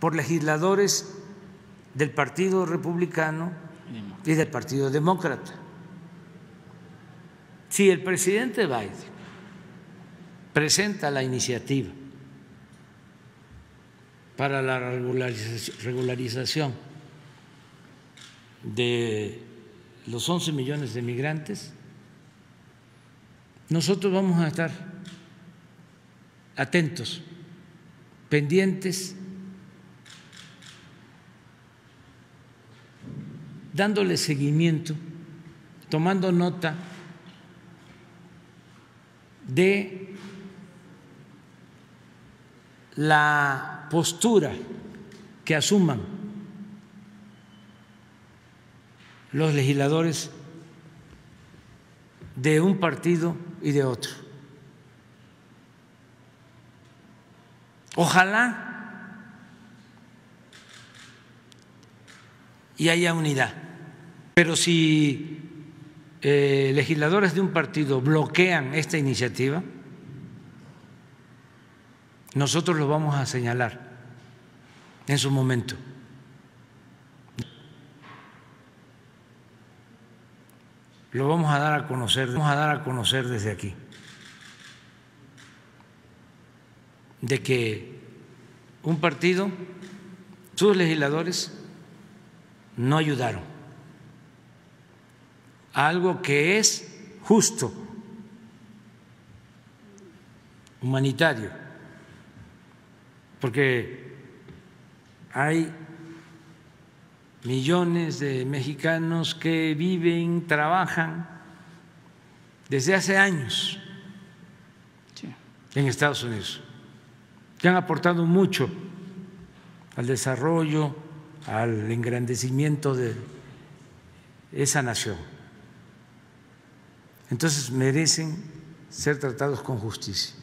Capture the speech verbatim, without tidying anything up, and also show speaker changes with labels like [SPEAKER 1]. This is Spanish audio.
[SPEAKER 1] por legisladores del Partido Republicano y del Partido Demócrata. Si el presidente Biden presenta la iniciativa para la regularización de los once millones de migrantes, nosotros vamos a estar atentos, pendientes, dándole seguimiento, tomando nota de la postura que asuman los legisladores de un partido y de otro. Ojalá y haya unidad, pero si eh, legisladores de un partido bloquean esta iniciativa, nosotros lo vamos a señalar en su momento. Lo vamos a dar a conocer, vamos a dar a conocer desde aquí, de que un partido, sus legisladores no ayudaron a algo que es justo, humanitario, porque hay millones de mexicanos que viven, trabajan desde hace años en Estados Unidos, que han aportado mucho al desarrollo, al engrandecimiento de esa nación. Entonces merecen ser tratados con justicia.